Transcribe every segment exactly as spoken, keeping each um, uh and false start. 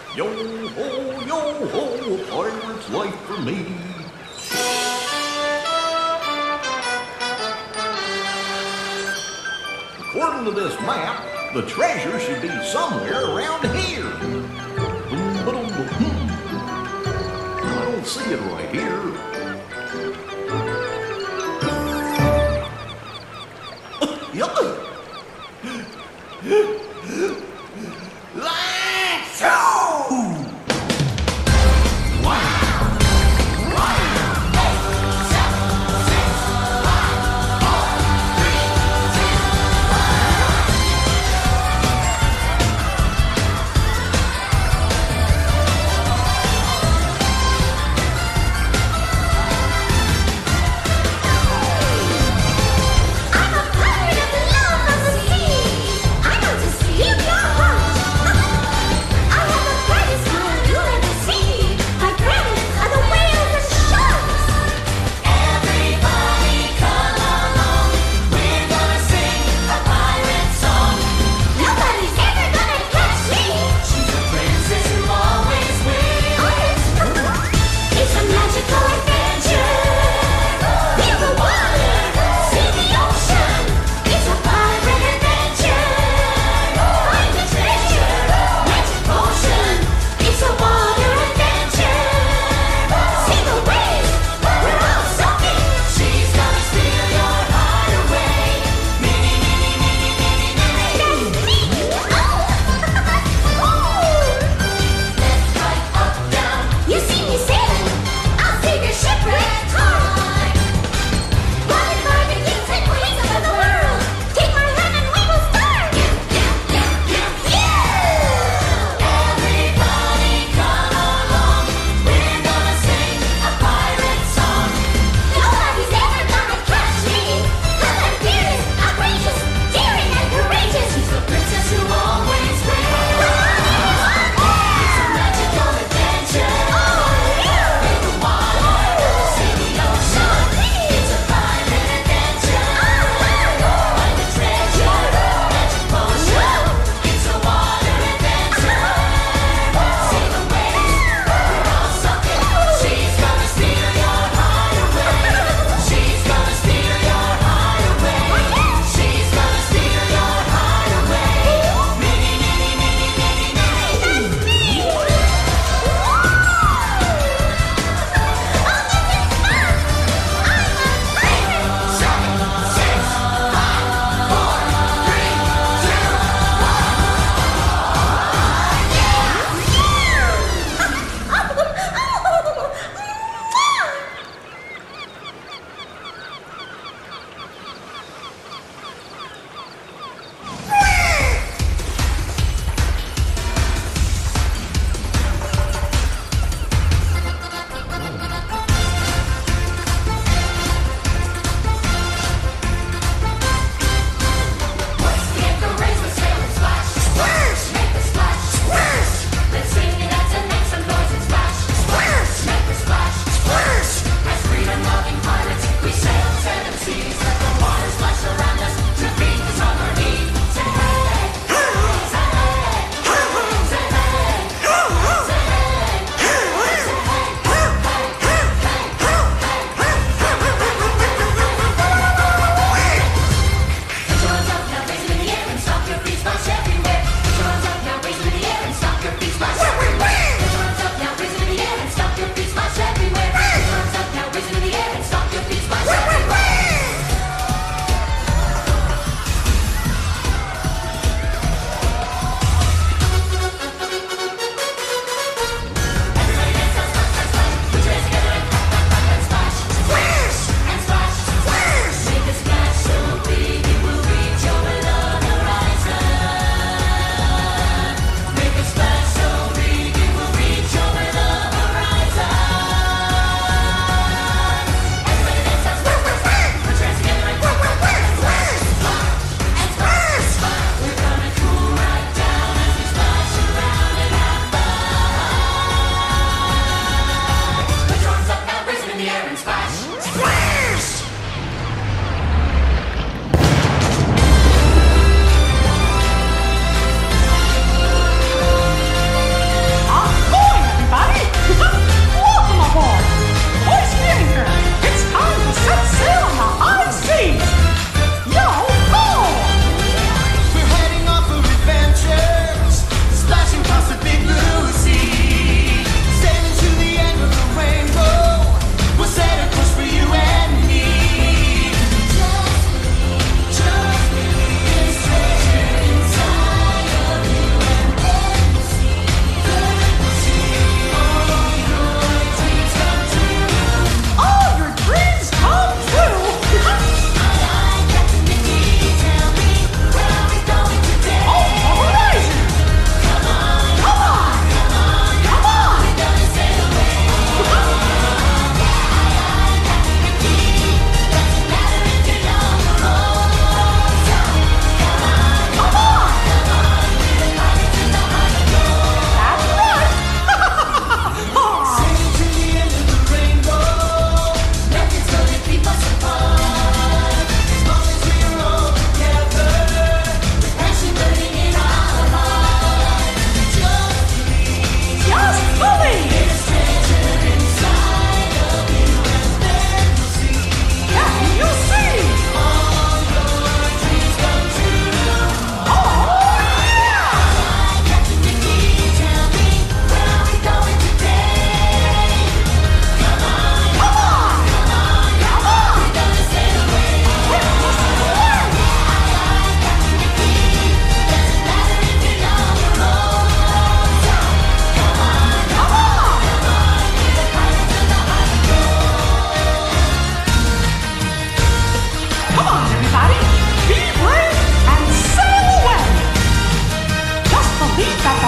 Yo ho, yo ho, a pirate's life for me. According to this map, the treasure should be somewhere around here. I don't see it right here. Let's go!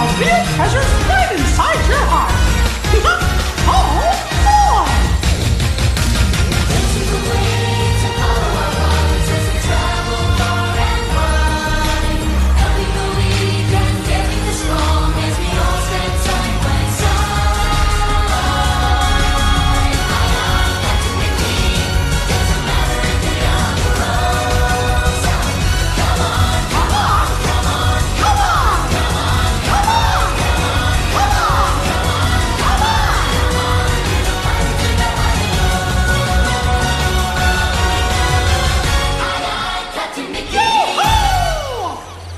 our real treasures right inside your heart. Oh, boy! Dancing away to follow our hearts as we travel far and wide. Helping the weak and daring the strong as we all stand side by side. Aye, aye, Captain Mickey, doesn't matter if you're young or old. So, come on, come on, come on, come on, come on, come on, come on, come on, come on, come on, you're the fighter to the fighter. Aye, aye, Captain Mickey. Woo-hoo!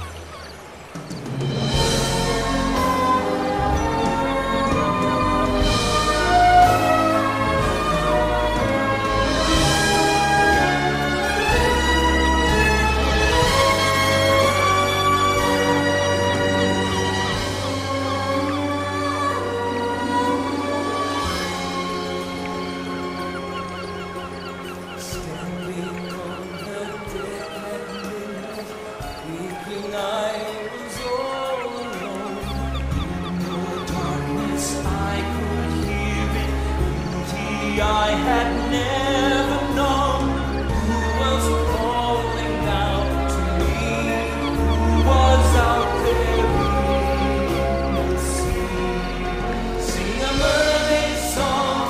Standing on the deck at midnight, thinking I was all alone. In the darkness I could hear it, beauty I had never known. Who was calling out to me? Who was out there in the sea? Sing a mermaid song.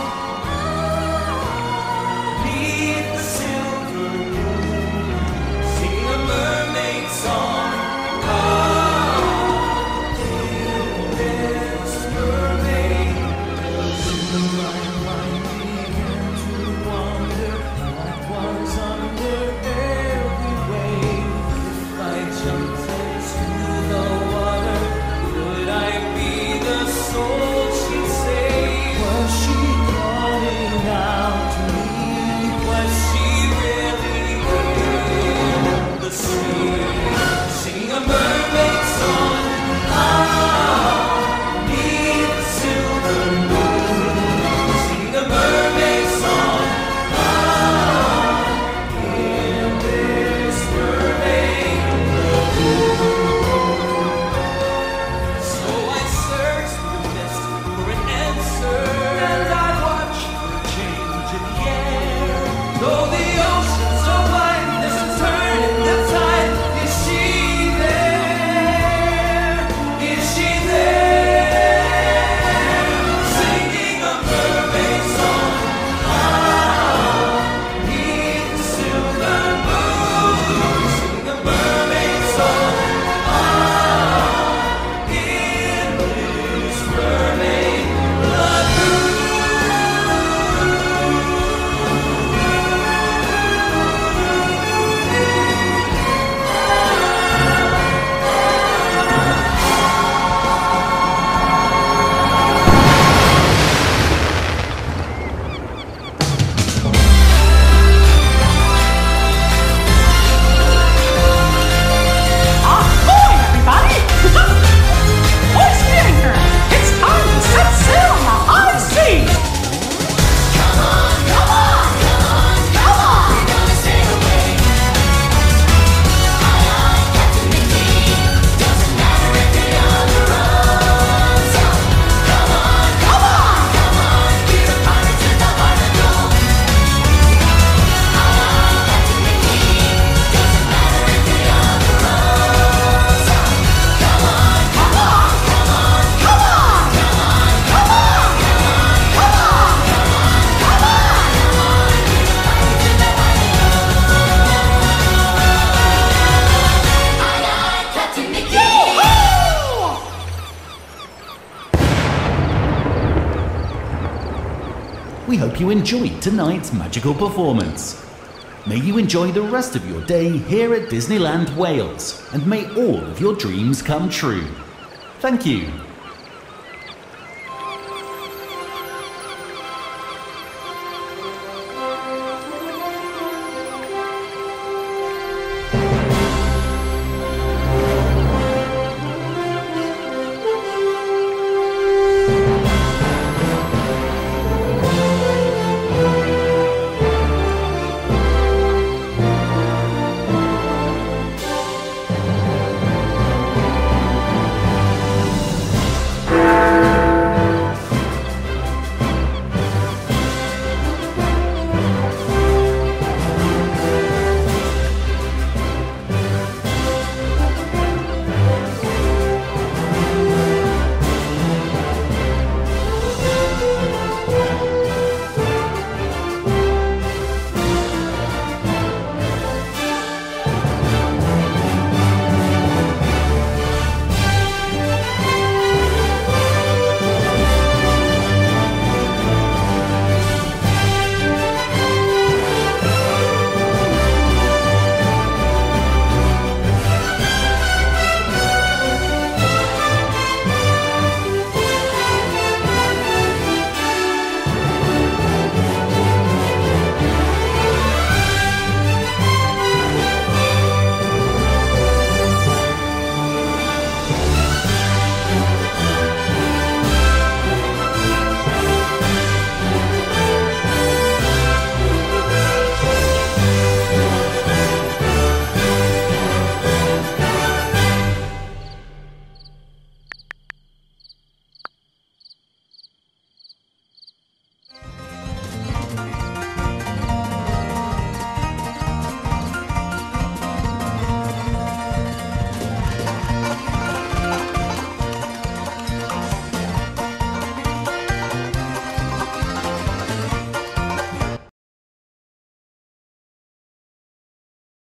Beneath the silver moon, sing a mermaid song. Ah, dearest mermaid. Soon my mind began to wander. What was under every wave? If I jumped into the water, would I be the soul she saved? Was she calling out to me? Was she really in the sea? Sing a mermaid song. Ah, beneath the silver moon. Sing a mermaid song. Ah, dearest mermaid. So I searched the mist for an answer, and I watched for a change in the air. Though the ocean's so wide, there's a turn in the tide. Is she there? Is she there? Singing a mermaid song. Ah, beneath the silver moon. Sing a mermaid song. Ah, in this mermaid lagoon. Ahoy, everybody! Hoist the anchor! It's time to set sail on the high seas! Come on, come on, come on, come on, we're gonna sail away. Aye, aye, Captain Mickey, doesn't matter if you're young or old. So, come on, come on, come on, we're the pirates with the heart of gold. Aye, aye, Captain Mickey, doesn't matter if you're young or old. So, come on, come on, come on, come on, come on, come on, come on, come on, come on, come on, come on, we're the pirates with the heart of gold. Aye, aye, Captain Mickey. We hope you enjoyed tonight's magical performance. May you enjoy the rest of your day here at Disneyland Wales, and may all of your dreams come true. Thank you.